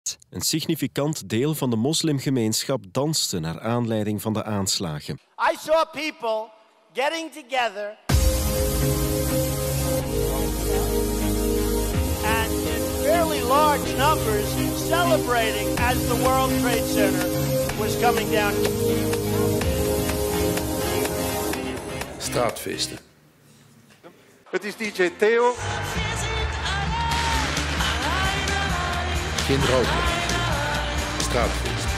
Een significant deel van de moslimgemeenschap danste naar aanleiding van de aanslagen. I saw people getting together and in fairly large numbers celebrating as the World Trade Center was coming down. Straatfeesten. Het is DJ Theo. Geen roken. Straatfeest.